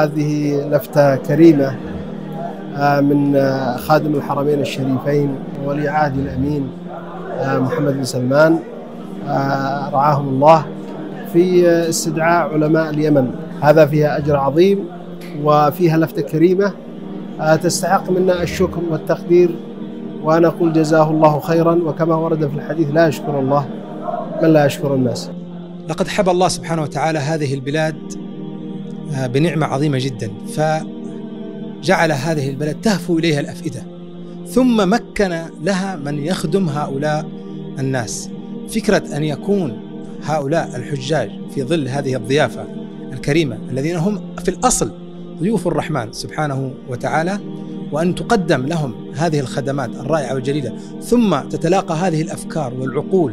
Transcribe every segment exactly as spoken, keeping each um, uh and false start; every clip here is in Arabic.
هذه لفتة كريمة من خادم الحرمين الشريفين وولي عهد الأمين محمد بن سلمان رعاهم الله في استدعاء علماء اليمن. هذا فيها أجر عظيم وفيها لفتة كريمة تستحق منا الشكر والتقدير، وأنا أقول جزاه الله خيرا، وكما ورد في الحديث لا يشكر الله من لا يشكر الناس. لقد حب الله سبحانه وتعالى هذه البلاد بنعمة عظيمة جدا، فجعل هذه البلد تهفو إليها الأفئدة، ثم مكن لها من يخدم هؤلاء الناس. فكرة أن يكون هؤلاء الحجاج في ظل هذه الضيافة الكريمة الذين هم في الأصل ضيوف الرحمن سبحانه وتعالى، وأن تقدم لهم هذه الخدمات الرائعة والجليلة، ثم تتلاقى هذه الأفكار والعقول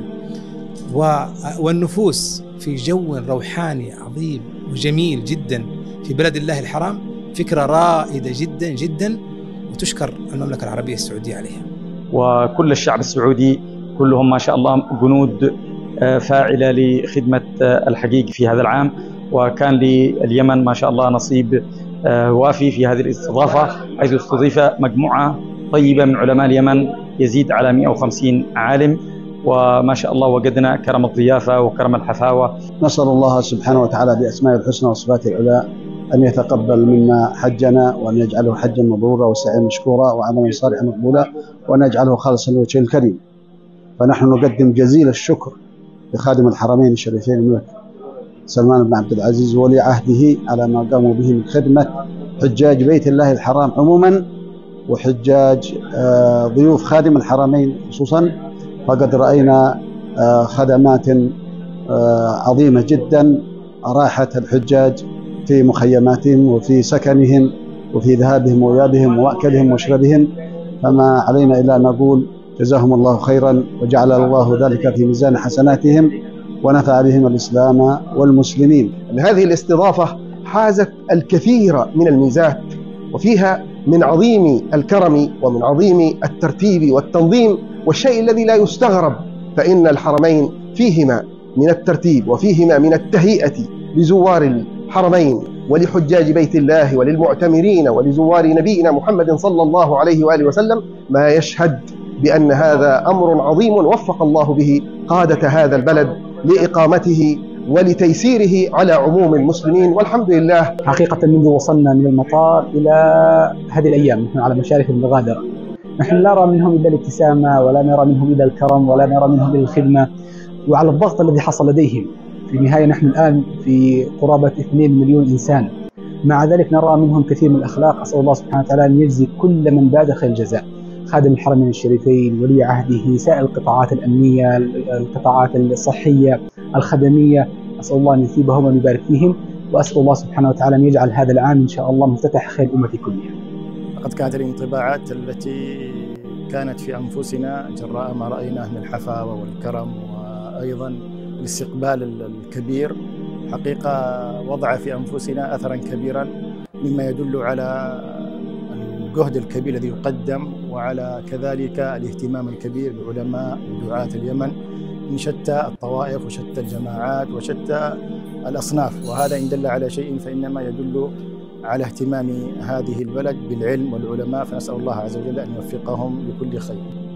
والنفوس في جو روحاني عظيم وجميل جدا في بلد الله الحرام، فكرة رائدة جدا جدا، وتشكر المملكة العربية السعودية عليها. وكل الشعب السعودي كلهم ما شاء الله جنود فاعلة لخدمة الحقيق في هذا العام، وكان لليمن ما شاء الله نصيب وافي في هذه الاستضافة، حيث استضيف مجموعة طيبة من علماء اليمن يزيد على مئة وخمسين عالم، وما شاء الله وجدنا كرم الضيافة وكرم الحفاوة. نسأل الله سبحانه وتعالى بأسماء الحسنى وصفاته العلى أن يتقبل منا حجنا، وأن يجعله حجا مبرورا وسعيا مشكورا وعملا صالحا مقبولا، وأن يجعله خالصا لوجهه الكريم. فنحن نقدم جزيل الشكر لخادم الحرمين الشريفين الملك سلمان بن عبد العزيز وولي عهده على ما قاموا به من خدمة حجاج بيت الله الحرام عموما، وحجاج ضيوف خادم الحرمين خصوصا. فقد رأينا خدمات عظيمة جدا أراحت الحجاج في مخيماتهم وفي سكنهم وفي ذهابهم وإيابهم وأكلهم ومشربهم، فما علينا إلا أن نقول جزاهم الله خيرا، وجعل الله ذلك في ميزان حسناتهم، ونفع بهم الإسلام والمسلمين. هذه الاستضافة حازت الكثير من الميزات، وفيها من عظيم الكرم ومن عظيم الترتيب والتنظيم، والشيء الذي لا يستغرب، فإن الحرمين فيهما من الترتيب وفيهما من التهيئة لزوار الحرمين ولحجاج بيت الله وللمعتمرين ولزوار نبينا محمد صلى الله عليه وآله وسلم ما يشهد بأن هذا أمر عظيم وفق الله به قادة هذا البلد لإقامته ولتيسيره على عموم المسلمين، والحمد لله. حقيقة منذ وصلنا من المطار إلى هذه الأيام نحن على مشارف المغادرة، نحن لا نرى منهم إلا الابتسامة، ولا نرى منهم إلا الكرم، ولا نرى منهم إلا الخدمة، وعلى الضغط الذي حصل لديهم. في النهاية نحن الآن في قرابة اثنين مليون إنسان، مع ذلك نرى منهم كثير من الأخلاق. أسأل الله سبحانه وتعالى أن يجزي كل من باد خير الجزاء، خادم الحرمين الشريفين، ولي عهده، سائر القطاعات الأمنية، القطاعات الصحية، الخدمية، أسأل الله أن يثيبهم وأن يبارك فيهم، وأسأل الله سبحانه وتعالى أن يجعل هذا العام إن شاء الله مفتتح خير الأمة كلها. لقد كانت الانطباعات التي كانت في أنفسنا جراء ما رأيناه من الحفاوة والكرم وأيضا الاستقبال الكبير، حقيقة وضع في أنفسنا أثرا كبيرا، مما يدل على الجهد الكبير الذي يقدم، وعلى كذلك الاهتمام الكبير بعلماء ودعاة اليمن من شتى الطوائف وشتى الجماعات وشتى الأصناف، وهذا إن دل على شيء فإنما يدل على اهتمام هذه البلد بالعلم والعلماء، فنسأل الله عز وجل أن يوفقهم لكل خير.